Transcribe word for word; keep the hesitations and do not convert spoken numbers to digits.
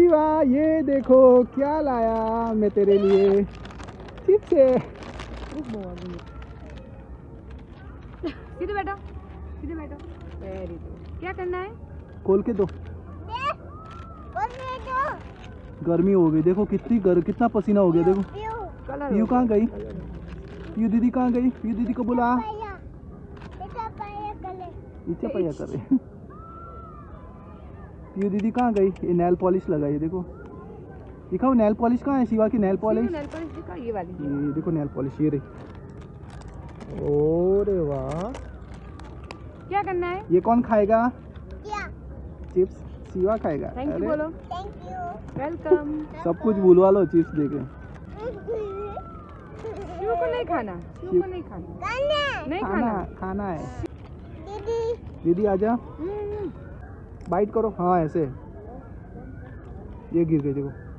शिवा ये देखो क्या लाया मैं तेरे लिए, चिप्स है। सीधे बैठो, सीधे बैठो। Very good. क्या करना है? खोल के दो। गर्मी हो गई, देखो कितनी गर, कितना पसीना हो गया देखो। कलर पीयू कहाँ गई? पीयू दीदी कहाँ गई? पीयू दीदी को बुला। नीचे पाया कर रहे। पीयू दीदी कहाँ गई? ये नेल पॉलिश लगाई देखो, दिखाओ नेल पॉलिश कहाँ है शिवा की? नेल पॉलिश, नेल पॉलिश दिखा, ये वाली। ये देखो नेल पॉलिश, ये रही। ओरे वाह। क्या करना है? ये कौन खाएगा? क्या? चिप्स शिवा खाएगा। थैंक यू बोलो। Thank you. वेलकम। सब कुछ बुलवा लो चिप्स देके। शिव को नहीं खाना, शिव को नहीं खाना, नहीं खाना खाना। खाना है। दीदी दीदी आजा, बाइट करो। हाँ ऐसे, ये गिर गई देखो।